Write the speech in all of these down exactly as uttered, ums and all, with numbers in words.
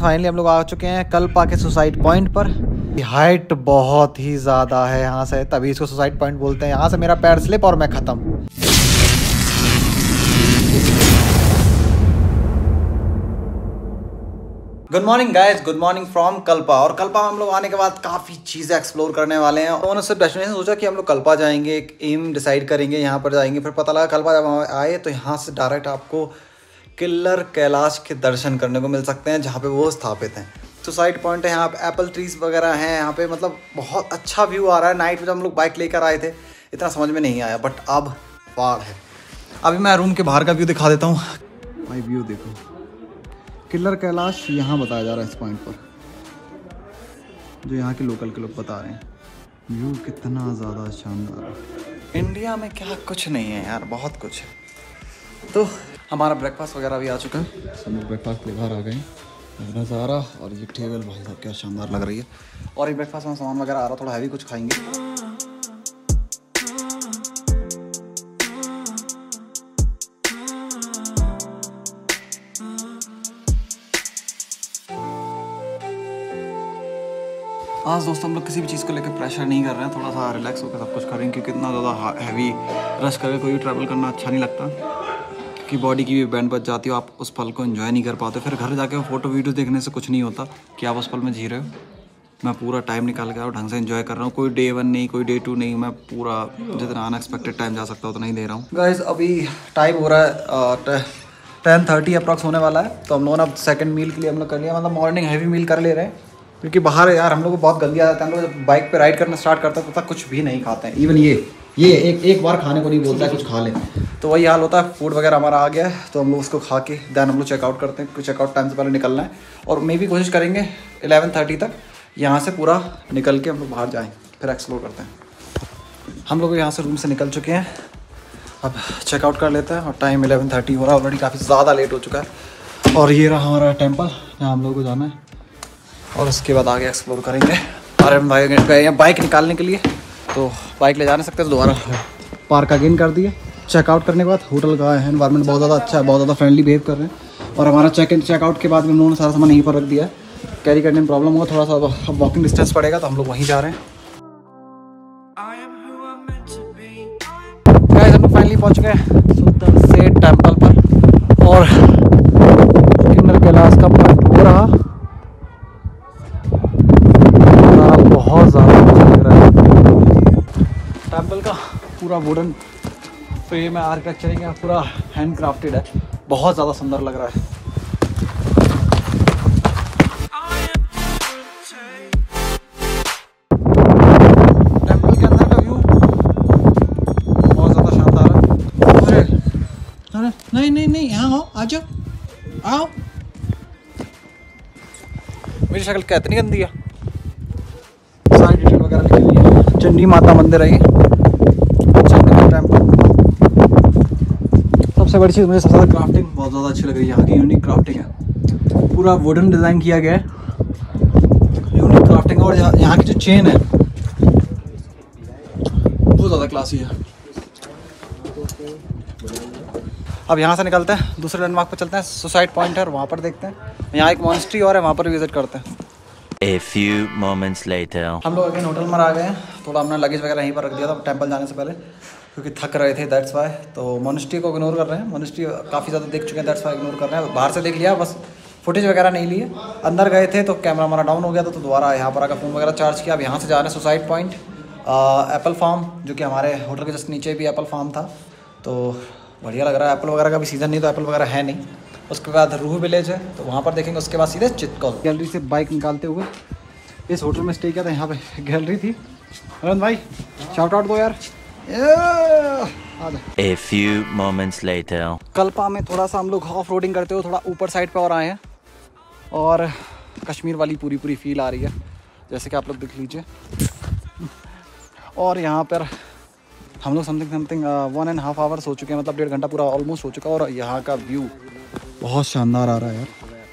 Finally हम लोग आ चुके हैं कल्पा के सुसाइड पॉइंट पर। हाइट बहुत ही ज़्यादा है यहाँ से, तभी इसको सुसाइड पॉइंट बोलते हैं। यहाँ से मेरा पैर स्लिप और मैं ख़त्म। Good morning guys, good morning from Kalpa. और कल्पा हम लोग आने के बाद काफ़ी चीज़ें एक्सप्लोर करने वाले हैं। उन्होंने सिर्फ डेस्टिनेशन सोचा कि हम लोग कल्पा जाएंगे, एक एम डिसाइड करेंगे, यहाँ पर जाएंगे। फिर पता लगा कल्पा जब हम आए तो यहाँ से डायरेक्ट आपको किल्लर कैलाश के दर्शन करने को मिल सकते हैं, जहाँ पे वो स्थापित हैं। सुसाइड पॉइंट है, यहाँ पे एप्पल ट्रीज वगैरह हैं। यहाँ पे मतलब बहुत अच्छा व्यू आ रहा है। नाइट में जब हम लोग बाइक लेकर आए थे इतना समझ में नहीं आया, बट अब पहाड़ है। अभी मैं रूम के बाहर का व्यू दिखा देता हूँ। भाई व्यू देखो, किल्लर कैलाश यहाँ बताया जा रहा है इस पॉइंट पर, जो यहाँ के लोकल के लोग बता रहे हैं। व्यू कितना ज़्यादा शानदार है। इंडिया में क्या कुछ नहीं है यार, बहुत कुछ है। तो हमारा ब्रेकफास्ट वगैरह भी आ चुका है। सब लोग ब्रेकफास्ट ले बाहर आ गए। नज़ारा और ये टेबल भाई साहब क्या शानदार लग रही है। और ये ब्रेकफास्ट में सामान वगैरह आ रहा, थोड़ा हैवी कुछ खाएंगे। आज दोस्तों हम लोग किसी भी चीज़ को लेकर प्रेशर नहीं कर रहे हैं, थोड़ा सा रिलैक्स होकर सब कुछ करेंगे, क्योंकि इतना ज़्यादा हैवी रश करके कोई भी ट्रैवल करना अच्छा नहीं लगता, कि बॉडी की भी बैंड बच जाती हो, आप उस पल को एंजॉय नहीं कर पाते। फिर घर जाके फोटो वीडियो देखने से कुछ नहीं होता कि आप उस पल में जी रहे हो। मैं पूरा टाइम निकाल के ढंग से एंजॉय कर रहा हूँ। कोई डे वन नहीं, कोई डे टू नहीं, मैं पूरा जितना अनएक्सपेक्टेड टाइम जा सकता हूँ तो नहीं दे रहा हूँ। गाइस अभी टाइम हो रहा है टेन थर्टी अप्रॉक्स होने वाला है। तो हम लोगों ने अब सेकेंड मील के लिए हम लोग कर लिया, मतलब मॉर्निंग हैवी मील कर ले रहे हैं, क्योंकि बाहर यार हम लोग को बहुत गंदी आदत है। हम लोग जब बाइक पे राइड करना स्टार्ट करते हैं तो तक कुछ भी नहीं खाते हैं। इवन ये ये एक एक बार खाने को नहीं बोलता है, कुछ खा लें। तो वही हाल होता है। फूड वगैरह हमारा आ गया है, तो हम लोग उसको खा के देन हम लोग चेकआउट करते हैं। चेकआउट टाइम से पहले निकलना है, और मे भी कोशिश करेंगे इलेवन थर्टी तक यहाँ से पूरा निकल के हम लोग बाहर जाएँ, फिर एक्सप्लोर करते हैं। हम लोग यहाँ से रूम से निकल चुके हैं, अब चेकआउट कर लेते हैं। और टाइम इलेवन थर्टी हो रहा है, ऑलरेडी काफ़ी ज़्यादा लेट हो चुका है। और ये रहा हमारा टेम्पल, जहाँ हम लोग को जाना है, और उसके बाद आगे एक्सप्लोर करेंगे। अरे भाई गए हैं बाइक निकालने के लिए, तो बाइक ले जा नहीं सकते, तो दोबारा पार्क अगेन कर दिए। चेकआउट करने के बाद होटल का है एनवायरनमेंट बहुत ज़्यादा अच्छा है, बहुत ज़्यादा फ्रेंडली बिहेव कर रहे हैं। और हमारा चेक इन चेकआउट के बाद हम लोगों ने सारा सामान यहीं पर रख दिया है। कैरी करने में प्रॉब्लम होगा, थोड़ा सा वॉकिंग डिस्टेंस पड़ेगा, तो हम लोग वहीं जा रहे हैं। गाइस हम लोग फाइनली पहुँच गए सुंदर से टेम्पल पर, और किल्लर कैलाश का पॉइंट हो रहा बहुत ज़्यादा अच्छा लग रहा है। टेम्पल का पूरा वुडन फ्रेम है, आर्किटेक्चरिंग है, पूरा हैंड क्राफ्टेड है, बहुत ज़्यादा सुंदर लग रहा है। टेम्पल के अंदर का व्यू बहुत ज़्यादा शानदार है। अरे अरे नहीं नहीं नहीं, यहाँ आओ, आ जाओ, आओ। मेरी शक्ल क्या इतनी गंदी है? डिटेल वगैरह लिखी हुई है। चंडी माता मंदिर है ये, चंडी टेम्पल। सबसे बड़ी चीज़ मुझे सबसे ज़्यादा क्राफ्टिंग बहुत ज़्यादा अच्छी लग रही है। यहाँ की यूनिक क्राफ्टिंग है, पूरा वुडन डिज़ाइन किया गया है, यूनिक क्राफ्टिंग। और यहाँ यहाँ की जो चेन है बहुत ज़्यादा क्लासी है। अब यहाँ से निकलते हैं, दूसरे लैंडमार्क पर चलते हैं, सुसाइड पॉइंट है, वहाँ पर देखते हैं। यहाँ एक मॉनेस्ट्री और है, वहाँ पर विजिट करते हैं। A few moments later. हम लोग अगेन होटल में आ गए हैं। थोड़ा हमने लगेज वगैरह यहीं पर रख दिया था टेंपल जाने से पहले, क्योंकि थक रहे थे, दैट्स वाई। तो मोनेस्ट्री को इग्नोर कर रहे हैं, मोनेस्ट्री काफ़ी ज़्यादा देख चुके हैं, दैट्स वाई इग्नोर कर रहे हैं। बाहर से देख लिया, बस फुटेज वगैरह नहीं लिए। अंदर गए थे तो कैमरा हमारा डाउन हो गया था, तो दोबारा यहाँ पर आकर फ़ोन वगैरह चार्ज किया। अब यहाँ से जा रहे हैं सुसाइड पॉइंट, एप्पल फार्म, जो कि हमारे होटल के जस्ट नीचे भी एप्पल फार्म था। तो बढ़िया लग रहा है। एप्पल वगैरह का भी सीज़न नहीं, तो एप्पल वगैरह है नहीं। उसके बाद रूह विलेज है, तो वहाँ पर देखेंगे। उसके बाद सीधे चित्तौड़। गैलरी से बाइक निकालते हुए इस होटल में स्टे किया था, यहाँ पे गैलरी थी। अरविंद भाई शाउट आउट दो यार। A few moments later. Kalpa में थोड़ा सा हम लोग ऑफ रोडिंग करते हुए थोड़ा ऊपर साइड पे और आए हैं, और कश्मीर वाली पूरी पूरी फील आ रही है, जैसे कि आप लोग देख लीजिए। और यहाँ पर हम लोग something something one and half hours हो चुके हैं, मतलब डेढ़ घंटा पूरा ऑलमोस्ट हो चुका है। और यहाँ का व्यू बहुत शानदार आ रहा है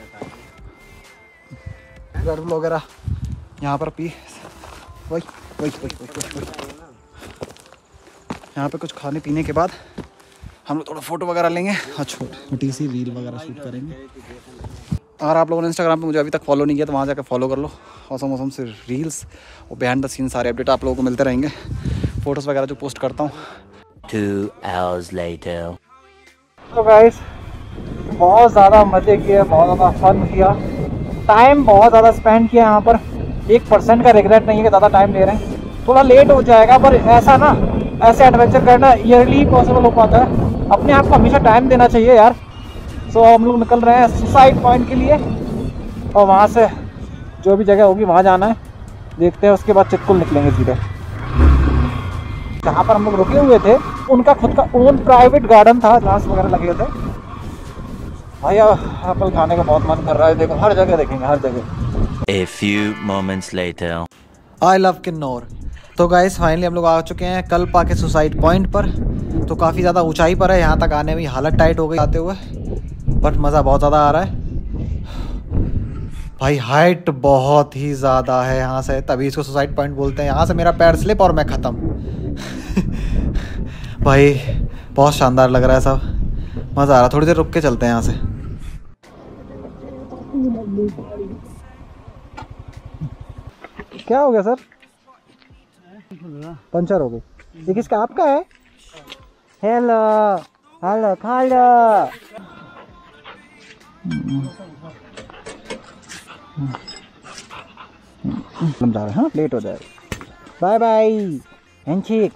यार। वगैरह यहाँ पर पी वही वही वही वही वही यहाँ पे कुछ खाने पीने के बाद हम लोग थोड़ा फ़ोटो वगैरह लेंगे और छोटी छोटी सी रील वगैरह शूट करेंगे। अगर आप लोगों ने इंस्टाग्राम पे मुझे अभी तक फॉलो नहीं किया तो वहाँ जाकर फॉलो कर लो। औसम औसम से रील्स और बिहाइंड द सीन सारे अपडेट आप लोगों को मिलते रहेंगे, फ़ोटोज़ वगैरह जो पोस्ट करता हूँ। Two hours later. तो गाइस बहुत ज़्यादा मज़े किए, बहुत ज़्यादा फन किया, टाइम बहुत ज़्यादा स्पेंड किया यहाँ पर। एक परसेंट का रिग्रेट नहीं है कि ज़्यादा टाइम ले रहे हैं। थोड़ा लेट हो जाएगा पर ऐसा ना, ऐसे एडवेंचर करना ईयरली पॉसिबल हो पाता है। अपने आप को हमेशा टाइम देना चाहिए यार। सो हम लोग निकल रहे हैं सुसाइड पॉइंट के लिए और वहाँ से जो भी जगह होगी वहाँ जाना है, देखते हैं। उसके बाद चितकुल निकलेंगे सीधे। जहाँ पर हम लोग रुके हुए थे उनका खुद का ओन प्राइवेट गार्डन था, घास वगैरह लगे थे। भाई एप्पल खाने का बहुत मन कर रहा है। देखो हर जगह देखेंगे, हर जगह। A few moments later. I love Kinnaur. तो गाइस फाइनली हम लोग आ चुके हैं कल्पा के सुसाइड पॉइंट पर। तो काफ़ी ज़्यादा ऊंचाई पर है, यहाँ तक आने में हालत टाइट हो गई आते हुए, बट मज़ा बहुत ज़्यादा आ रहा है भाई। हाइट बहुत ही ज़्यादा है यहाँ से, तभी इसको सुसाइड पॉइंट बोलते हैं। यहाँ से मेरा पैर स्लिप और मैं ख़त्म। भाई बहुत शानदार लग रहा है सब, मज़ा आ रहा है। थोड़ी देर रुक के चलते हैं यहाँ से। क्या हो गया सर? पंचर हो गई। ये किसका, आपका है? हेलो हेलो खा लो। हम जा रहे हैं, हाँ लेट हो जाएगा। Bye bye handshake.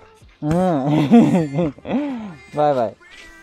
Bye bye.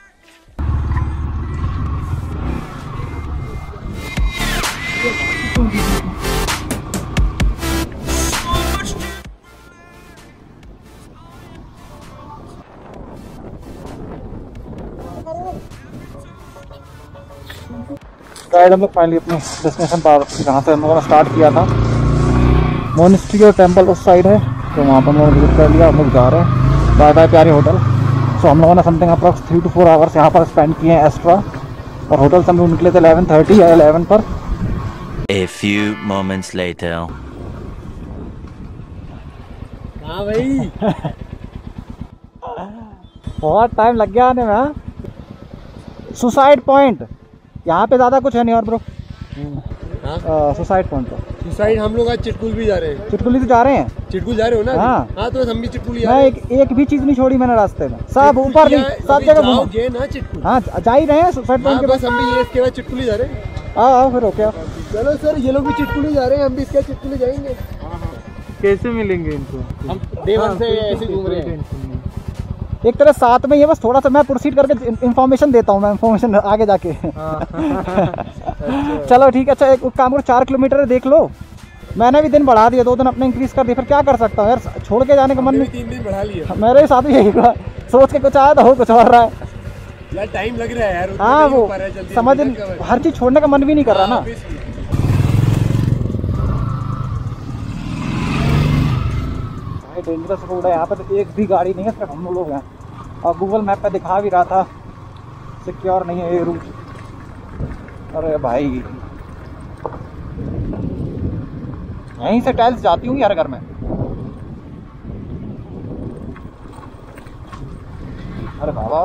Guys हम लोग फाइनली अपने डेस्टिनेशन पर, जहाँ से हम लोगों ने स्टार्ट किया था। मोनेस्ट्री और टेम्पल उस साइड है, तो वहाँ पर हम लोगों ने विजिट कर लिया। हम लोग जा रहे हैं बाय बाय प्यारे होटल। सो हम लोगों ने something approx three to four hours यहाँ पर स्पेंड किए हैं एक्स्ट्रा। और होटल से हम लोग निकले थे इलेवन थर्टी या इलेवन पर। A few moments later. हाँ भाई बहुत टाइम लग गया आने में। सुसाइड पॉइंट यहाँ पे ज़्यादा कुछ है नहीं और ब्रो। सुसाइड पॉइंट पर सुसाइड हम लोग आज चिटकुल भी जा रहे हैं। चिटकुली तो जा रहे हैं। चिटकुल जा रहे हो ना? हाँ हाँ तो हम भी चिटकुल जा मैं रहे हैं। एक, एक भी चीज़ नहीं छोड़ी मैंने रास्ते में, सब ऊपर नहीं, सब जगह घूमा। जाओगे ना चिटकुल? हाँ जा ही रहे हैं सुसाइड पॉइंट हाँ के बस हम भी ये इसके बाद चिटकुल ही जा रहे हैं। आओ आओ फिर हो क्या। चलो सर, ये लोग भी चिटकुल ही जा रहे हैं, हम भी इसके बाद चिटकुल ही जाएंगे। कैसे मिलेंगे इनको? हम डे वन से ऐसे घूम रहे हैं। एक तरह साथ में ये बस थोड़ा सा मैं प्रोसीड करके इन्फॉर्मेशन देता हूँ, मैं इन्फॉर्मेशन आगे जाके। चलो ठीक है। अच्छा एक काम करो, चार किलोमीटर देख लो। मैंने भी दिन बढ़ा दिया, दो दिन अपने इंक्रीज कर दिया, फिर क्या कर सकता हूँ यार, छोड़ के जाने का मन नहीं। तीन दिन बढ़ा लिया मेरे साथ भी यही हुआ, सोच के कुछ आया तो हो कुछ और रहा है यार। टाइम लग रहा है यार, हाँ वो समझ, हर चीज़ छोड़ने का मन भी नहीं कर रहा ना। डेंजरस रोड है यहाँ पे, तो एक भी गाड़ी नहीं है, सिर्फ हम लोग हैं। और गूगल मैप पे दिखा भी रहा था सिक्योर नहीं है ये रूट। अरे भाई यहीं से टाइल्स जाती होंगी हर घर में। अरे बाबा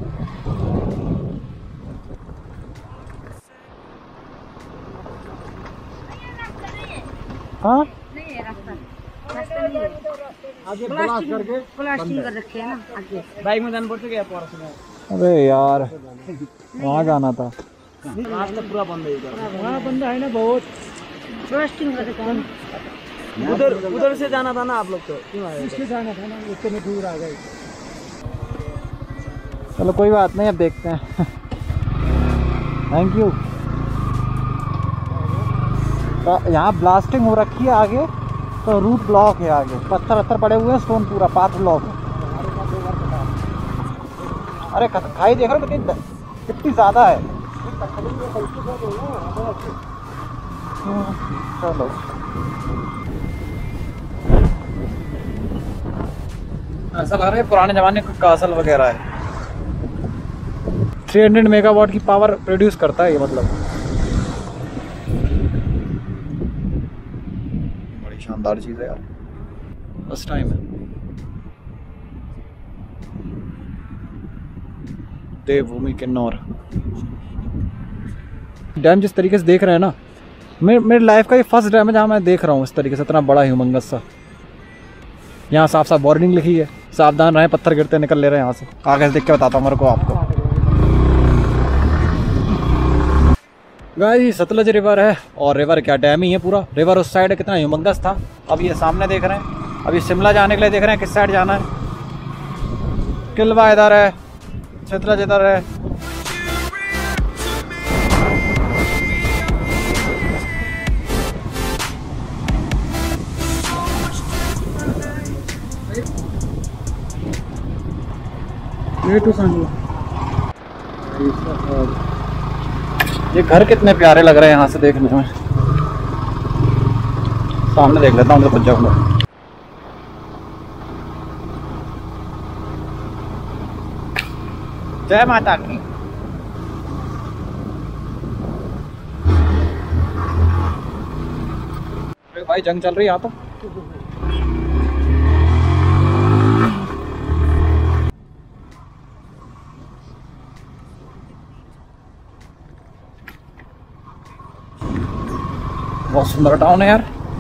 हाँ आगे ब्लास्ट करके प्लास्टिक कर रखे है ना आगे। बाइक में जान पड़ते गया पूरा समय। अरे यार वहाँ जाना था। रास्ता पूरा बंद है इधर। वहाँ बंदा है ना बहुत। प्लास्टिक कर रखे हैं। उधर उधर से जाना था ना आप लोग तो, क्यों आए? इसलिए जाना था ना, इतने दूर आ गए। चलो कोई बात नहीं, अब देखते हैं। Thank you. तो यहाँ ब्लास्टिंग हो रखी है आगे, तो रूट ब्लॉक है आगे, पत्थर पत्थर पड़े हुए हैं, स्टोन पूरा पाथ ब्लॉक है। अरे खाई देख रहे हो कितनी कितनी ज़्यादा है। चलो ऐसा लग रहा है पुराने ज़माने का कासल वगैरह है। तीन सौ मेगावाट की पावर प्रोड्यूस करता है ये, मतलब बड़ी शानदार चीज़ है यार। फर्स्ट टाइम है। देवभूमि किन्नौर। डैम जिस तरीके से देख रहे हैं ना, मेरे मेरे लाइफ का ये फर्स्ट डैम है जहाँ मैं देख रहा हूँ इस तरीके से इतना बड़ा ह्यूमंगस सा। यहाँ साफ साफ वार्निंग लिखी है, सावधान रहें, पत्थर गिरते निकल ले रहे हैं यहाँ से। आगे से देख के बताता हूँ मेरे को आपको। गाइस सतलज रिवर है, और रिवर क्या डैम ही है पूरा। रिवर उस साइड कितना ह्यूमंगस था। अब ये सामने देख रहे हैं, अभी शिमला जाने के लिए देख रहे हैं किस साइड जाना है। किलवा इधर है, सतलज इधर है। ये तो सांगला। ये घर कितने प्यारे लग रहे हैं यहाँ से देखने में। सामने देख लेता हूँ तो कुछ जाऊंगा। जय माता की। अरे भाई जंग चल रही है यहाँ तो। बहुत सुंदर टाउन है यार।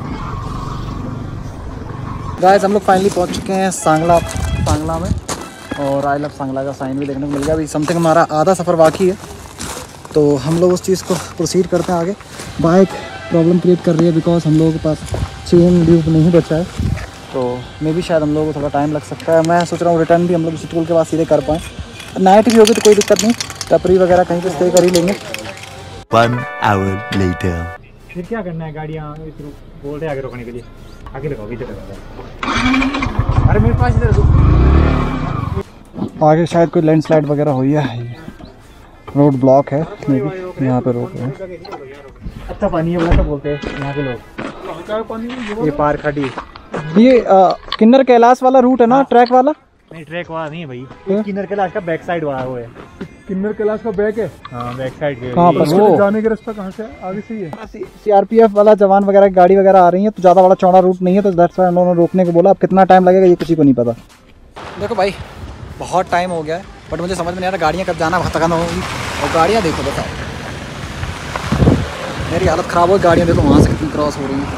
गाइस हम लोग फाइनली पहुंच चुके हैं सांगला सांगला में, और आई लव सांगला का साइन भी देखने को मिल गया। अभी समथिंग हमारा आधा सफ़र बाकी है, तो हम लोग उस चीज़ को प्रोसीड करते हैं आगे। बाइक प्रॉब्लम क्रिएट कर रही है बिकॉज हम लोगों के पास चेन ड्यूब नहीं बचा है, तो मे भी शायद हम लोगों को थोड़ा टाइम लग सकता है। मैं सोच रहा हूँ रिटर्न भी हम लोग इसी टूल के बाद सीधे कर पाएँ। नाइट भी होगी तो कोई दिक्कत नहीं, टपरी वगैरह कहीं पर स्टे कर ही लेंगे। One hour later. फिर क्या करना है? गाड़ियाँ बोल रहे आगे रोकने के लिए, आगे लगाओ, इधर लगाओ। अरे मेरे पास इधर आगे शायद कोई लैंडस्लाइड वगैरह हुई है, रोड ब्लॉक है, यहाँ पे रोक रहे हैं। अच्छा पानी है बोला तो बोलते हैं यहाँ के लोग। ये पार खड़ी, ये आ, किन्नर कैलाश वाला रूट है ना, ट्रैक वाला? नहीं ट्रैक वाला नहीं है भाई, ये किन्नर कैलाश का बैक साइड वाला वो है। किन्नर कैलाश का बैक है। हाँ बैक साइड के। कहाँ पर वो? जाने का रास्ता कहाँ से आगे से ही है। सीआरपीएफ वाला जवान वगैरह की गाड़ी वगैरह आ रही है, तो ज़्यादा बड़ा चौड़ा रूट नहीं है, तो दैट्स व्हाई उन्होंने रोकने को बोला। अब कितना टाइम लगेगा ये किसी को नहीं पता। देखो भाई बहुत टाइम हो गया है, बट मुझे समझ में नहीं आ रहा गाड़ियाँ कब जाना खत्म होगी। और गाड़ियाँ देखो बताओ, मेरी हालत ख़राब हो गई। गाड़ियाँ देखो वहाँ से कितनी क्रॉस हो रही है।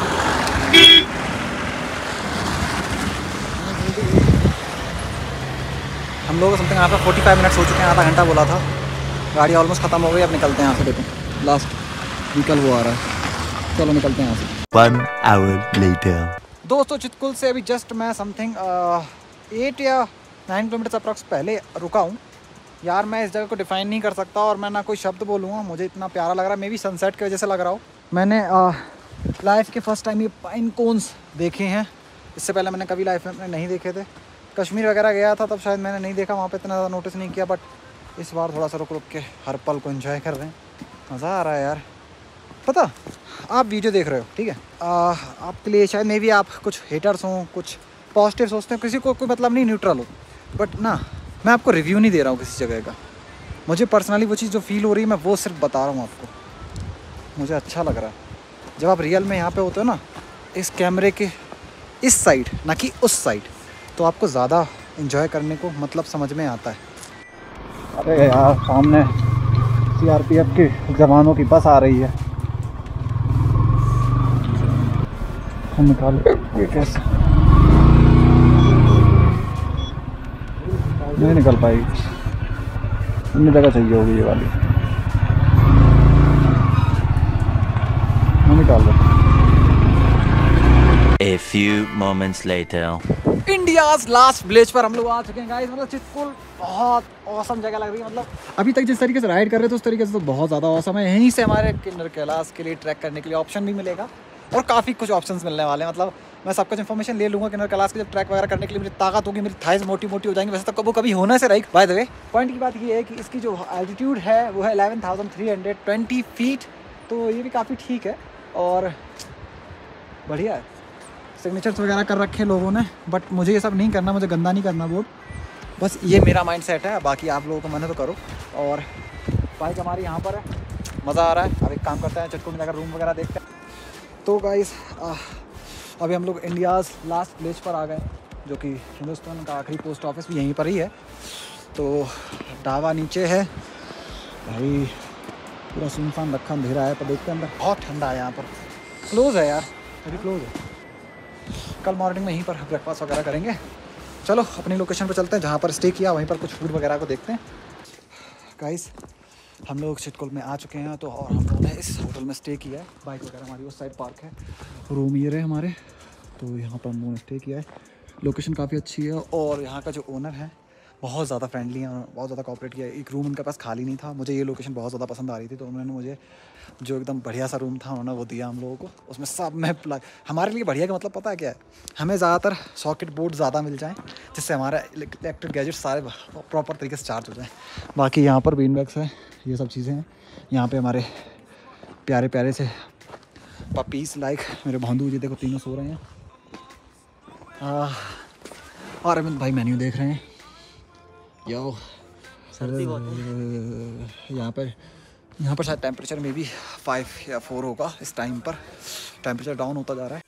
हम लोग समथिंग यहाँ पर फोर्टी फाइव मिनट्स हो चुके हैं, आधा घंटा बोला था। गाड़ी ऑलमोस्ट ख़त्म हो गई, अब निकलते हैं यहाँ से। देखो लास्ट व्हीकल वो आ रहा है, चलो निकलते हैं यहाँ से। One hour later. दोस्तों चितकुल से अभी जस्ट मैं समथिंग एट या नाइन किलोमीटर अप्रॉक्स पहले रुका हूँ। यार मैं इस जगह को डिफ़ाइन नहीं कर सकता, और मैं ना कोई शब्द बोलूँगा, मुझे इतना प्यारा लग रहा है। मे बी सनसेट की वजह से लग रहा हो। मैंने लाइफ के फर्स्ट टाइम ये पाइन कोन्स देखे हैं, इससे पहले मैंने कभी लाइफ में अपने नहीं देखे थे। कश्मीर वगैरह गया था तब शायद मैंने नहीं देखा, वहाँ पे इतना ज़्यादा नोटिस नहीं किया, बट इस बार थोड़ा सा रुक रुक के हर पल को एंजॉय कर रहे हैं। मज़ा आ रहा है यार। पता आप वीडियो देख रहे हो, ठीक है, आ, आपके लिए शायद मे भी आप कुछ हेटर्स हों, कुछ पॉजिटिव सोचते हो, किसी को कोई मतलब नहीं, न्यूट्रल हो, बट ना मैं आपको रिव्यू नहीं दे रहा हूँ किसी जगह का। मुझे पर्सनली वो चीज़ जो फील हो रही है मैं वो सिर्फ बता रहा हूँ आपको। मुझे अच्छा लग रहा है जब आप रियल में यहाँ पे होते हो ना, इस कैमरे के इस साइड ना कि उस साइड, तो आपको ज़्यादा एंजॉय करने को मतलब समझ में आता है। अरे यार सामने सीआरपीएफ के जवानों की बस आ रही है, हम निकाले ये कैसे नहीं निकल पाएगी, इतनी जगह चाहिए होगी ये वाली, मैं निकाल दो। A few moments later. India's last village पर हम लोग आ चुके हैं गाइस। मतलब चितकुल बहुत औसम जगह लग रही है। मतलब अभी तक जिस तरीके से राइड कर रहे थे उस तरीके से तो बहुत ज़्यादा औसम है। यहीं से हमारे किन्नर कैलाश के लिए ट्रैक करने के लिए ऑप्शन भी मिलेगा, और काफ़ी कुछ ऑप्शंस मिलने वाले हैं। मतलब मैं सब कुछ इन्फॉर्मेशन ले लूँगा किन्नर कैलाश के जब ट्रैक वगैरह करने के लिए मुझे ताकत होगी, मेरी थाइस मोटी मोटी हो जाएंगी। वैसे तो कभी कभी होने से रही। बाय द वे पॉइंट की बात ये है कि इसकी जो एल्टीट्यूड है वो है eleven thousand three hundred twenty feet, तो ये भी काफ़ी ठीक है और बढ़िया है। सिग्नेचर्स वगैरह कर रखे हैं लोगों ने, बट मुझे ये सब नहीं करना, मुझे गंदा नहीं करना बोर्ड, बस ये मेरा माइंड सेट है। बाकी आप लोगों को मन है तो करो। और बाइक हमारी यहाँ पर है, मज़ा आ रहा है। अब एक काम करते हैं, चितकुल में जाकर रूम वगैरह देखते हैं। तो गाइस अभी हम लोग इंडियाज़ लास्ट विलेज पर आ गए, जो कि हिंदुस्तान का आखिरी पोस्ट ऑफिस भी यहीं पर ही है। तो ढाबा नीचे है भाई, पूरा सुनसान रखा, अंधेरा है, पर देखते हैं अंदर बहुत ठंडा है यहाँ पर। क्लोज है यार, अभी क्लोज है। कल मॉर्निंग में यहीं पर ब्रेकफास्ट वगैरह करेंगे। चलो अपनी लोकेशन पर चलते हैं, जहाँ पर स्टे किया वहीं पर कुछ फूड वगैरह को देखते हैं। गाइस हम लोग चिटकुल में आ चुके हैं, तो और हम लोगों ने इस होटल में स्टे किया है। बाइक वगैरह हमारी उस साइड पार्क है, रूम ये रहे हमारे, तो यहाँ पर हम लोगों ने स्टे किया है। लोकेशन काफ़ी अच्छी है और यहाँ का जो ओनर है बहुत ज़्यादा फ्रेंडली है और बहुत ज़्यादा कोऑपरेट किया है। एक रूम उनके पास खाली नहीं था, मुझे ये लोकेशन बहुत ज़्यादा पसंद आ रही थी, तो उन्होंने मुझे जो एकदम बढ़िया सा रूम था उन्होंने वो दिया हम लोगों को। उसमें सब में प्लग, हमारे लिए बढ़िया का मतलब पता है क्या है, हमें ज़्यादातर सॉकेट बोर्ड ज़्यादा मिल जाएँ जिससे हमारा इलेक्ट्रिक गैजेट सारे प्रॉपर तरीके से चार्ज हो जाएँ। बाकी यहाँ पर बीन बैग्स है, ये सब चीज़ें हैं। यहाँ पे हमारे प्यारे प्यारे से पपीस लाइक मेरे भांडू जी देखो, तीनों सो रहे हैं। आ, और अमित भाई मेन्यू देख रहे हैं। यो सर्दी यहाँ पर यहाँ पर शायद टेम्परेचर में भी फाइव या फोर होगा। इस टाइम पर टेम्परेचर डाउन होता जा रहा है,